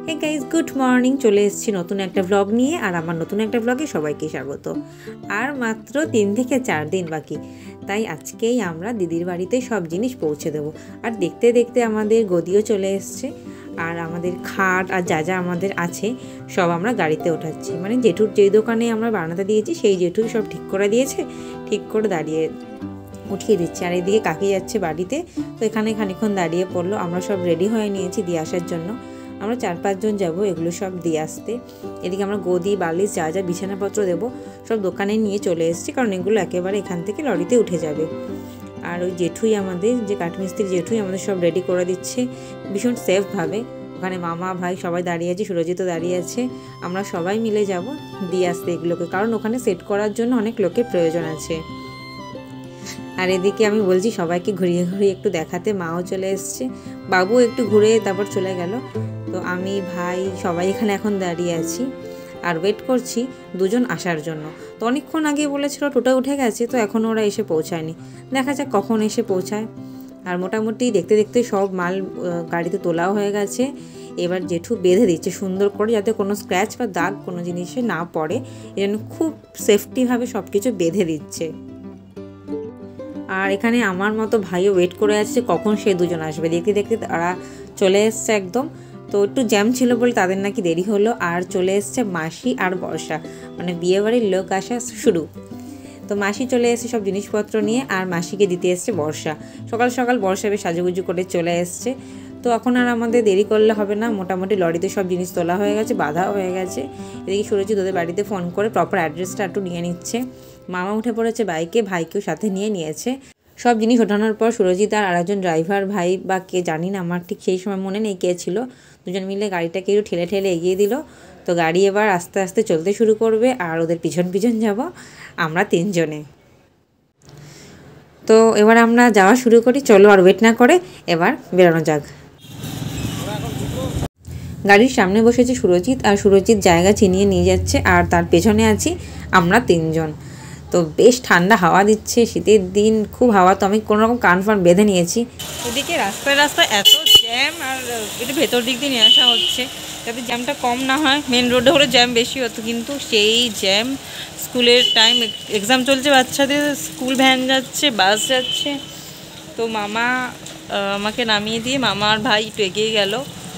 Hey guys, good morning. চলে এসেছি নতুন একটা ব্লগ নিয়ে, আর আমার নতুন একটা ব্লগে সবাইকে স্বাগত। আর মাত্র 3 থেকে 4 দিন বাকি, তাই আজকেই আমরা দিদির বাড়িতে সব জিনিস পৌঁছে দেবো। আর দেখতে দেখতে আমাদের গদিও চলে এসছে, আর আমাদের খাট আর যা যা আমাদের আছে সব আমরা গাড়িতে ওঠাচ্ছি। মানে জেঠুর যেই দোকানে আমরা বানাতে দিয়েছি সেই জেঠুই সব ঠিক করে দিয়েছে, ঠিক করে দাঁড়িয়ে উঠিয়ে দিচ্ছে। আর এদিকে কাকি যাচ্ছে বাড়িতে, তো এখানে খানিক্ষণ দাঁড়িয়ে পড়লো। আমরা সব রেডি হয়ে নিয়েছি দিয়ে আসার জন্য। আমরা 4-5 জন যাবো এগুলো সব দিয়ে আসতে। এদিকে আমরা গদি বালিশ যা যা বিছানাপত্র দেবো সব দোকানে নিয়ে চলে এসেছি, কারণ এগুলো একেবারে এখান থেকে লরিতে উঠে যাবে। আর ওই জেঠুই আমাদের, যে কাঠমিস্ত্রি জেঠুই আমাদের সব রেডি করে দিচ্ছে ভীষণ সেফভাবে। ওখানে মামা ভাই সবাই দাঁড়িয়ে আছে, সুরজিতও দাঁড়িয়ে আছে। আমরা সবাই মিলে যাব দিয়ে আসতে এগুলোকে, কারণ ওখানে সেট করার জন্য অনেক লোকের প্রয়োজন আছে। আর এদিকে আমি বলছি সবাইকে ঘুরিয়ে ঘুরিয়ে একটু দেখাতে, মাও চলে এসছে, বাবু একটু ঘুরে তারপর চলে গেল। তো আমি ভাই সবাই এখানে এখন দাঁড়িয়ে আছি আর ওয়েট করছি দুজন আসার জন্য। তো অনেকক্ষণ আগে বলেছিল টোটো উঠে গেছে, তো এখন ওরা এসে পৌঁছায়নি, দেখা যাক কখন এসে পৌঁছায়। আর মোটামুটি দেখতে দেখতে সব মাল গাড়িতে তোলাও হয়ে গেছে। এবার জেঠু বেঁধে দিচ্ছে সুন্দর করে, যাতে কোনো স্ক্র্যাচ বা দাগ কোনো জিনিসে না পড়ে, এই জন্য খুব সেফটিভাবে সব কিছু বেঁধে দিচ্ছে। আর এখানে আমার মতো ভাইও ওয়েট করে আছে কখন সেই দুজন আসবে। দেখতে দেখতে তারা চলে এসছে একদম। তো একটু জ্যাম ছিল বলে তাদের নাকি দেরি হলো। আর চলে এসছে মাসি আর বর্ষা, মানে বিয়েবাড়ির লোক আসা শুরু। তো মাসি চলে এসছে সব জিনিসপত্র নিয়ে, আর মাসিকে দিতে এসছে বর্ষা। সকাল সকাল বর্ষা বেশ সাজুগুজু করে চলে এসছে। তো এখন আর আমাদের দেরি করলে হবে না, মোটামুটি লরিতে সব জিনিস তোলা হয়ে গেছে, বাঁধা হয়ে গেছে। এদিকে সুরজিৎ ওদের বাড়িতে ফোন করে প্রপার অ্যাড্রেসটা একটু নিয়ে নিচ্ছে। মামা উঠে পড়েছে বাইকে, ভাইকেও সাথে নিয়ে নিয়েছে। সব জিনিস ওঠানোর পর সুরজিৎ আর আরেকজন ড্রাইভার ভাই বা কে জানি না, আমার ঠিক সেই সময় মনে নেই কে ছিল, দুজন মিলে গাড়িটাকে একটু ঠেলে ঠেলে এগিয়ে দিল। তো গাড়ি এবার আস্তে আস্তে চলতে শুরু করবে, আর ওদের পিছন পিছন যাব আমরা 3 জনে। তো এবার আমরা যাওয়া শুরু করি, চলো আর ওয়েট না করে এবার বেরোনো যাক। গাড়ির সামনে বসেছে সুরজিৎ, আর সুরজিৎ জায়গা চিনিয়ে নিয়ে যাচ্ছে, আর তার পেছনে আছি আমরা 3 জন। তো বেশ ঠান্ডা হাওয়া দিচ্ছে, শীতের দিন খুব হাওয়া। তো আমি কোনোরকম কান ফান বেঁধে নিয়েছি। এদিকে রাস্তায় রাস্তায় এত জ্যাম, আর একটু ভেতর দিক দিয়ে নিয়ে আসা হচ্ছে যাতে জ্যামটা কম না হয়। মেন রোডে হলে জ্যাম বেশি হতো, কিন্তু সেই জ্যাম। স্কুলের টাইম, এক্সাম চলছে বাচ্চাদের, স্কুল ভ্যান যাচ্ছে, বাস যাচ্ছে। তো মামা আমাকে নামিয়ে দিয়ে মামা আর ভাই একটু এগিয়ে গেল।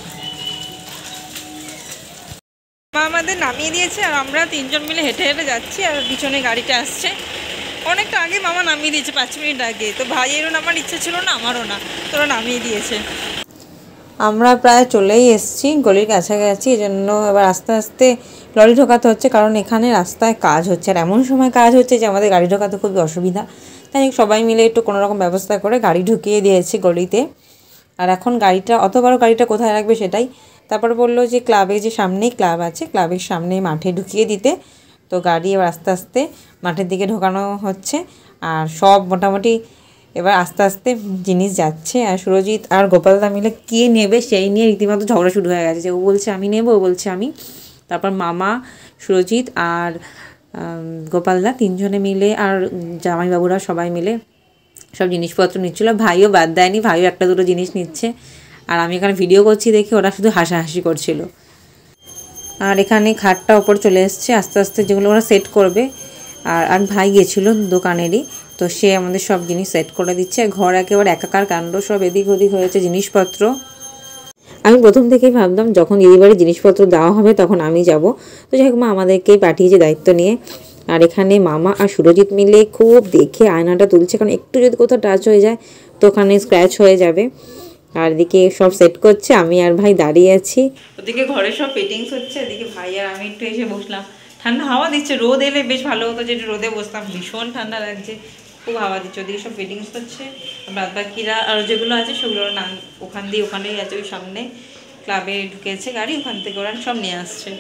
আমাদের নামিয়ে দিয়েছে, আর আমরা 3 জন মিলে হেঁটে হেঁটে যাচ্ছি, আর পিছনে গাড়িটা আসছে। অনেকটা আগে মামা নামিয়ে দিয়েছে, 5 মিনিট আগে। তো ভাইয়েরও নামার ইচ্ছে ছিল না, আমারও না, তোরা নামিয়ে দিয়েছে। আমরা প্রায় চলেই এসেছি গলির কাছাকাছি, এই জন্য এবার আস্তে আস্তে লরি ঢোকাতে হচ্ছে, কারণ এখানে রাস্তায় কাজ হচ্ছে। আর এমন সময় কাজ হচ্ছে যে আমাদের গাড়ি ঢোকাতে খুবই অসুবিধা, তাই সবাই মিলে একটু কোনোরকম ব্যবস্থা করে গাড়ি ঢুকিয়ে দিয়েছে গলিতে। আর এখন গাড়িটা, অত বড় গাড়িটা কোথায় রাখবে সেটাই। তারপর বললো যে ক্লাবে, যে সামনেই ক্লাব আছে, ক্লাবের সামনে মাঠে ঢুকিয়ে দিতে। তো গাড়ি এবার আস্তে আস্তে মাঠের দিকে ঢোকানো হচ্ছে, আর সব মোটামুটি এবার আস্তে আস্তে জিনিস যাচ্ছে। আর সুরজিৎ আর গোপালদা মিলে কে নেবে সেই নিয়ে রীতিমতো ঝগড়া শুরু হয়ে গেছে, যে ও বলছে আমি নেব, ও বলছে আমি। তারপর মামা, সুরজিৎ আর গোপালদা 3 জনে মিলে, আর জামাইবাবুরা সবাই মিলে সব জিনিসপত্র নিচ্ছিলো। ভাইও বাদ দেয়নি, ভাইও একটা দুটো জিনিস নিচ্ছে। আর আমি এখানে ভিডিও করছি দেখে ওরা শুধু হাসাহাসি করছিল। আর এখানে খাটটা ওপর চলে এসছে আস্তে আস্তে, যেগুলো ওরা সেট করবে। আর ভাই গেছিলো দোকানেরই, তো সে আমাদের সব জিনিস সেট করে দিচ্ছে। ঘর একেবারে একাকার কাণ্ড, সব এদিক ওদিক হয়েছে জিনিসপত্র। আমি প্রথম থেকেই ভাবলাম যখন দিদিবাড়ির জিনিসপত্র দেওয়া হবে তখন আমি যাব। তো যাই হোক, মা আমাদেরকেই পাঠিয়েছে দায়িত্ব নিয়ে। আর এখানে মামা আর সুরজিৎ মিলে খুব দেখে আয়নাটা তুলছে, কারণ একটু যদি কোথাও টাচ হয়ে যায় তো ওখানে স্ক্র্যাচ হয়ে যাবে। আর এদিকে সব সেট করছে, আমি আর ভাই দাঁড়িয়ে আছি। ওদিকে ঘরে সব ফিটিংস হচ্ছে, এদিকে ভাই আর আমি একটু এসে বসলাম। ঠান্ডা হাওয়া দিচ্ছে, রোদ এলে বেশ ভালো হতো, যে রোদে বসতাম, ভীষণ ঠান্ডা লাগছে, খুব হাওয়া দিচ্ছে। ওদিকে সব ফিটিংস হচ্ছে, বাদ বাকিরা আর যেগুলো আছে সেগুলো না ওখান দিয়ে ওখানেই আছে, ওই সামনে ক্লাবে ঢুকেছে গাড়ি, ওখান থেকে ওরা সব নিয়ে আসছে।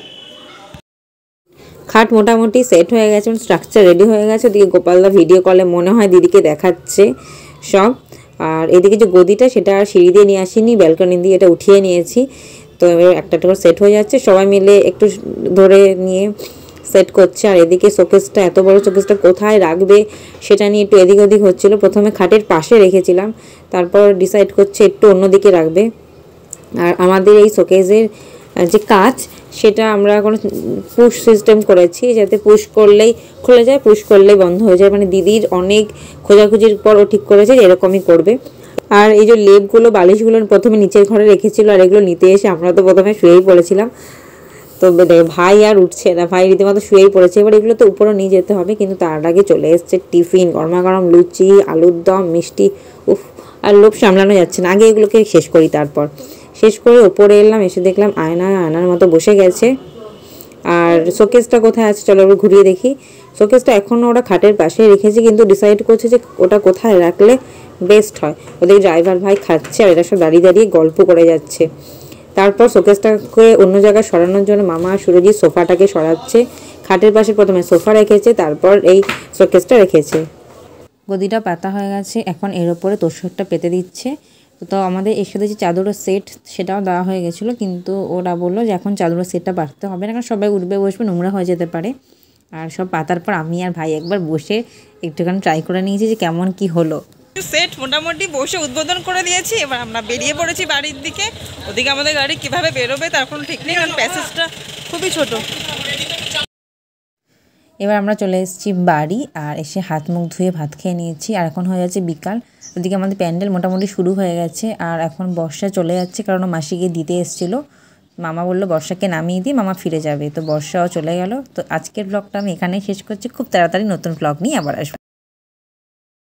খাট মোটামুটি সেট হয়ে গেছে, স্ট্রাকচার রেডি হয়ে গেছে। ওদিকে গোপালদা ভিডিও কলে মনে হয় দিদিকে দেখাচ্ছে সব। আর এদিকে যে গদিটা, সেটা আর সিঁড়ি দিয়ে নিয়ে আসিনি, ব্যালকনি দিয়ে এটা উঠিয়ে নিয়েছি। তো এবার একটা করে সেট হয়ে যাচ্ছে, সবাই মিলে একটু ধরে নিয়ে সেট করছে। আর এদিকে শোকেসটা, এত বড় শোকেসটা কোথায় রাখবে সেটা নিয়ে একটু এদিক ওদিক হচ্ছিলো। প্রথমে খাটের পাশে রেখেছিলাম, তারপর ডিসাইড করছে একটু অন্যদিকে রাখবে। আর আমাদের এই শোকেসের যে কাঁচ, সেটা আমরা কোনো পুশ সিস্টেম করেছি, যাতে পুশ করলেই খুলে যায়, পুশ করলেই বন্ধ হয়ে যায়। মানে দিদির অনেক খোঁজাখুঁজির পর ও ঠিক করেছে যে এরকমই করবে। আর এই যে লেপগুলো, বালিশগুলো প্রথমে নিচের ঘরে রেখেছিল, আর এগুলো নিতে এসে আমরা তো প্রথমে শুয়েই পড়েছিলাম। তো ভাই আর উঠছে না, ভাই রীতিমতো শুয়েই পড়েছে। এবার এগুলো তো উপরে নিয়ে যেতে হবে, কিন্তু তার আগে চলে এসছে টিফিন, গরমা গরম লুচি, আলুর দম, মিষ্টি। উফ, আর লোভ সামলানো যাচ্ছে না, আগে এগুলোকে শেষ করি। তারপর শেষ করে ওপরে এলাম, এসে দেখলাম আয়নার মতো বসে গেছে। আর শোকেসটা কোথায় আছে চলো ওরা ঘুরিয়ে দেখি। শোকেসটা এখনও ওরা খাটের পাশে রেখেছে, কিন্তু ডিসাইড করছে যে ওটা কোথায় রাখলে বেস্ট হয়। ওদের ড্রাইভার ভাই খাচ্ছে আর এরা সব দাঁড়িয়ে দাঁড়িয়ে গল্প করে যাচ্ছে। তারপর শোকেসটাকে অন্য জায়গায় সরানোর জন্য মামা সুরজিৎ সোফাটাকে সরাচ্ছে। খাটের পাশে প্রথমে সোফা রেখেছে, তারপর এই শোকেসটা রেখেছে। গদিটা পাতা হয়ে গেছে, এখন এর ওপরে তোষকটা পেতে দিচ্ছে। তো আমাদের এর সাথে যে চাদরের সেট সেটাও দেওয়া হয়ে গেছিলো, কিন্তু ওরা বললো যে এখন চাদরের সেটটা বাড়তে হবে না, কারণ সবাই উঠবে বসবে, নোংরা হয়ে যেতে পারে। আর সব পাতার পর আমি আর ভাই একবার বসে একটুখানি ট্রাই করে নিয়েছি যে কেমন কি হলো। সেট মোটামুটি বসে উদ্বোধন করে দিয়েছি। এবার আমরা বেরিয়ে পড়েছি বাড়ির দিকে। ওদিকে আমাদের গাড়ি কিভাবে বেরোবে তার কোনো ঠিক নেই, কারণ প্যাসেজটা খুবই ছোট। এবার আমরা চলে এসেছি বাড়ি, আর এসে হাত মুখ ধুয়ে ভাত খেয়ে নিয়েছি। আর এখন হয়ে যাচ্ছে বিকাল। ওদিকে আমাদের প্যান্ডেল মোটামুটি শুরু হয়ে গেছে, আর এখন বর্ষা চলে যাচ্ছে, কারণ মাসিকে দিতে এসেছিলো। মামা বললো বর্ষাকে নামিয়ে দিয়ে মামা ফিরে যাবে, তো বর্ষাও চলে গেল। তো আজকের ব্লগটা আমি এখানেই শেষ করছি, খুব তাড়াতাড়ি নতুন ব্লগ নিয়ে আবার আসবো।